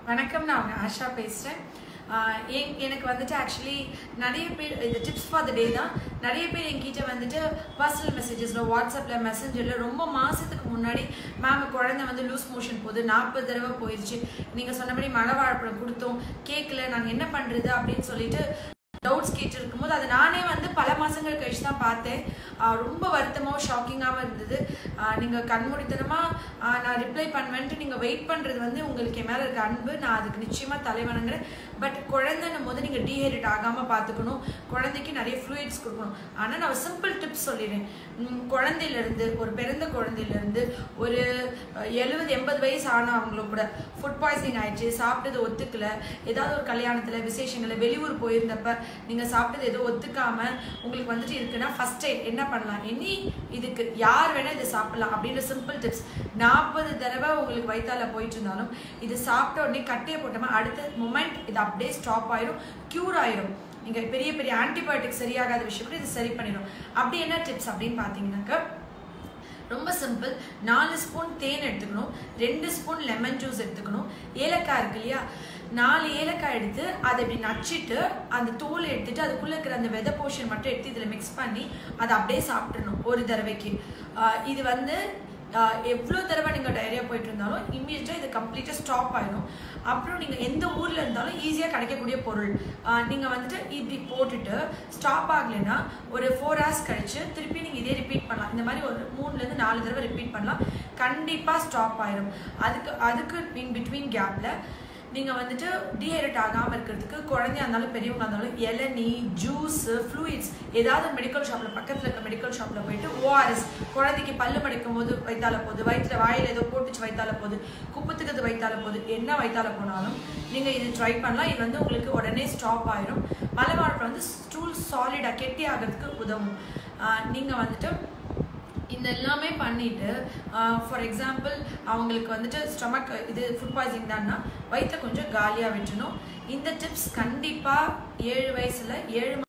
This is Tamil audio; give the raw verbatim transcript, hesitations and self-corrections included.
வணக்கம், நான் அவங்க ஆஷா பேசுகிறேன். எனக்கு வந்துட்டு ஆக்சுவலி நிறைய பேர் இது டிப்ஸ் ஃபார் த டே தான். நிறைய பேர் என்கிட்ட வந்துட்டு பர்சனல் மெசேஜஸில், வாட்ஸ்அப்பில், மெசஞ்சரில் ரொம்ப மாதத்துக்கு முன்னாடி மேம் குழந்தை வந்து லூஸ் மோஷன் போகுது, நாற்பது தடவை போயிடுச்சு, நீங்கள் சொன்னபடி மலை வாழைப்பழம் கொடுத்தோம், கேட்கல, நாங்கள் என்ன பண்ணுறது அப்படின்னு சொல்லிட்டு டவுட்ஸ் கேட்டு இருக்கும்போது அதை நானே வந்து பல மாதங்கள் கழிச்சு தான் பார்த்தேன். ரொம்ப வருத்தமாக ஷாக்கிங்காகவும் இருந்தது. நீங்கள் கண்மூடித்தனமாக நான் ரிப்ளை பண்ணுவேன்ட்டு நீங்கள் வெயிட் பண்ணுறது வந்து உங்களுக்கு என் மேலே இருக்க அன்பு, நான் அதுக்கு நிச்சயமாக தலை வணங்குறேன். பட் குழந்தைன்னும் போது நீங்கள் டீஹைட்ரேட் ஆகாமல் பார்த்துக்கணும், குழந்தைக்கு நிறைய ஃப்ளூயிட்ஸ் கொடுக்கணும். ஆனால் நான் சிம்பிள் டிப்ஸ் சொல்லிடுறேன். குழந்தையிலேருந்து, ஒரு பிறந்த குழந்தையிலேருந்து ஒரு எழுபது எண்பது வயசு ஆனால் அவங்களுக்கு கூட ஃபுட் பாய்சனிங் ஆயிடுச்சு, சாப்பிட்டது ஒத்துக்கலை, ஏதாவது ஒரு கல்யாணத்தில் விசேஷங்களில் வெளியூர் போயிருந்தப்ப நீங்கள் சாப்பிட்டது ஏதோ ஒத்துக்காமல் உங்களுக்கு வந்துட்டு இருக்குன்னா ஃபர்ஸ்ட் டைம் என்ன பண்ணலாம், இனி இதுக்கு யார் வேணால் இதை சாப்பிடலாம் அப்படின்ற சிம்பிள் டிப்ஸ். நாற்பது தடவை உங்களுக்கு வயிற்றால போயிட்டு இருந்தாலும் இது சாப்பிட்ட உடனே கட்டையை போட்டோமா அடுத்த மொமெண்ட் இது அப்படியே ஸ்டாப் ஆயிடும், க்யூர் ஆயிடும். நீங்கள் பெரிய பெரிய ஆன்டிபயோட்டிக் சரியாகாத விஷயம் கூட இது சரி பண்ணிடும். அப்படி என்ன டிப்ஸ் அப்படின்னு பார்த்தீங்கன்னாக்கா ரொம்ப சிம்பிள். நாலு ஸ்பூன் தேன் எடுத்துக்கணும், ரெண்டு ஸ்பூன் லெமன் ஜூஸ் எடுத்துக்கணும், ஏலக்காய் இருக்கு இல்லையா, நாலு ஏலக்காய் எடுத்து அதை இப்படி நச்சிட்டு அந்த தோலை எடுத்துட்டு அதுக்குள்ளே இருக்கிற அந்த வெதை போர்ஷன் மட்டும் எடுத்து இதில் மிக்ஸ் பண்ணி அதை அப்படியே சாப்பிட்றணும் ஒரு தடவைக்கு. இது வந்து எவ்வளோ தடவை நீங்கள் டயரியா போயிட்டு இருந்தாலும் இம்மீடியட்டாக இது கம்ப்ளீட்டாக ஸ்டாப் ஆகிடும். அப்புறம் நீங்கள் எந்த ஊரில் இருந்தாலும் ஈஸியாக கிடைக்கக்கூடிய பொருள் நீங்கள் வந்துட்டு இப்படி போட்டுட்டு ஸ்டாப் ஆகலைன்னா ஒரு ஃபோர் ஹவர்ஸ் கழிச்சு திருப்பி நீங்கள் இதே ரிப்பீட் பண்ணலாம். இந்த மாதிரி ஒரு மூணுலேருந்து நாலு தடவை ரிப்பீட் பண்ணலாம், கண்டிப்பாக ஸ்டாப் ஆகிடும். அதுக்கு அதுக்கு இன் பிட்வீன் கேப்பில் நீங்கள் வந்துட்டு டீஹைட்ரேட் ஆகாமல் இருக்கிறதுக்கு குழந்தையா இருந்தாலும் பெரியவங்க இருந்தாலும் இளநீ, ஜூஸு, ஃப்ளூயிட்ஸ் ஏதாவது மெடிக்கல் ஷாப்பில் பக்கத்தில் இருக்க மெடிக்கல் ஷாப்பில் போயிட்டு ஓஆர்எஸ், குழந்தைக்கு பல்லு மடிக்கும் போது வயிற்றால போகுது, வயிற்றுல வாயில் ஏதோ போட்டுச்சு வயிற்றால போகுது, குப்பத்துக்கிறது வயிற்றால போகுது, என்ன வயிற்றால போனாலும் நீங்கள் இது ட்ரை பண்ணலாம். இது வந்து உங்களுக்கு உடனே ஸ்டாப் ஆகிடும். மலை வாழைப்பழம் வந்து ஸ்டூல் சாலிடாக கெட்டி ஆகிறதுக்கு உதவும். நீங்கள் வந்துட்டு இந்த எல்லாமே பண்ணிவிட்டு ஃபார் எக்ஸாம்பிள் அவங்களுக்கு வந்துட்டு ஸ்டொமக் இது ஃபுட் பாய்சனிங் தான்னா வயிற்றை கொஞ்சம் காலியாக விட்டுணும். இந்த டிப்ஸ் கண்டிப்பாக ஏழு வயசில் ஏழு